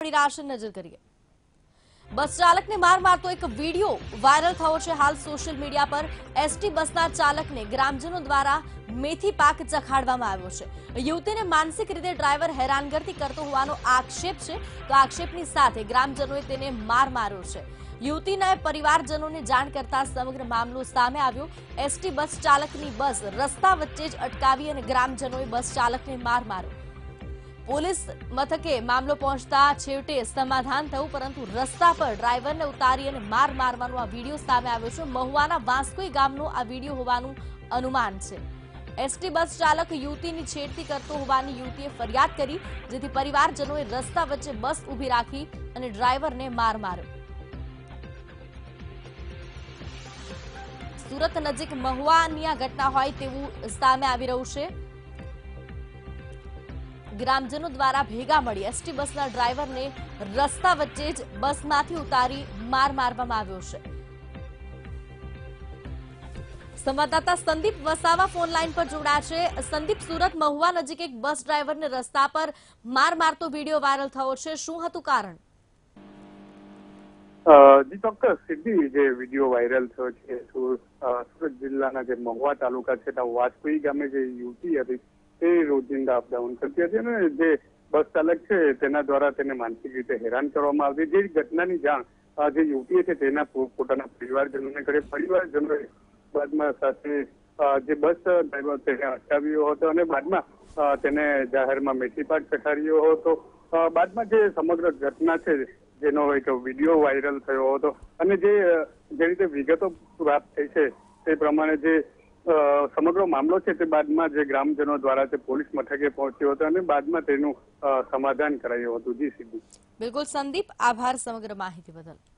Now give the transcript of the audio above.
મળી રહ્યા છે, નજર કરીએ। બસ ચાલકને માર મારતો એક વિડીયો વાયરલ થયો છે હાલ સોશિયલ મીડિયા પર। એસટી બસના ચાલકને ગ્રામજનો દ્વારા મેથી પાક ચખાડવામાં આવ્યો છે। યુવતીને માનસિક રીતે ડ્રાઈવર હેરાનગતિ કરતો હોવાનો આક્ષેપ છે, તો આક્ષેપની સાથે ગ્રામજનોએ તેને માર માર્યો છે। યુવતીના પરિવારજનોને જાણ કરતા સમગ્ર મામલો સામે આવ્યો। એસટી બસ ચાલકની બસ રસ્તા વચ્ચે જ અટકાવી અને ગ્રામજનોએ બસ ચાલકને માર માર્યો। પોલીસ મથકે મામલો પહોંચતા છેવટે સમાધાન થયું, પરંતુ રસ્તા પર ડ્રાઈવરને ઉતારી અને માર મારવાનો આ વિડીયો સામે આવ્યો છે। મહુવાના વાંસકોઈ ગામનો આ વિડીયો હોવાનું અનુમાન છે। એસટી બસ ચાલક યુવતીની છેડતી કરતો હોવાની યુવતીએ ફરિયાદ કરી, જેથી પરિવારજનોએ રસ્તા વચ્ચે બસ ઊભી રાખી અને ડ્રાઈવરને માર માર્યો। સુરત નજીક મહુવાની આ ઘટના હોય તેવું સામે આવી રહ્યું છે। ગ્રામજનો દ્વારા ભેગા મળી એસટી બસના ડ્રાઈવરને રસ્તા વચ્ચે જ બસમાંથી ઉતારી માર મારવામાં આવ્યો છે। સંવાદદાતા સંદીપ વસાવા ફોન લાઈન પર જોડાયા છે। સંદીપ, સુરત મહુવા નજીક એક બસ ડ્રાઈવરને રસ્તા પર માર મારતો વિડીયો વાયરલ થયો છે, શું હતું કારણ? જી ચોક્કસ સિદ્ધિ, જે વિડીયો વાયરલ થયો છે સુરત જિલ્લાના જે મહુવા તાલુકા છે ત્યાં વાંસકોઈ ગામે જે યુવતી હતી તે રોજિંદા અપડાઉન કરતી હતી અને જે બસ ચાલક છે તેના દ્વારા તેને માનસિક રીતે હેરાન કરવામાં આવતી। જે ઘટનાની જાણ જે યુવતી છે તેના પોતાના પરિવારજનોને કરે। પરિવારજનોએ બાદમાં સાથે જે બસ ડ્રાઈવર તેને અટકાવ્યો હતો અને બાદમાં તેને જાહેરમાં મેથી પાક ચખાડ્યો હતો। બાદમાં જે સમગ્ર ઘટના છે જેનો એક વિડીયો વાયરલ થયો હતો અને જે રીતે વિગતો પ્રાપ્ત થઈ છે તે પ્રમાણે જે સમગ્ર મામલો છે તે બાદમાં જે ગ્રામજનો દ્વારા તે પોલીસ મથકે પહોંચ્યો હતો અને બાદમાં તેનું સમાધાન કરાયું હતું। જી સિદ્ધિ। બિલકુલ સંદીપ, આભાર સમગ્ર માહિતી બદલ।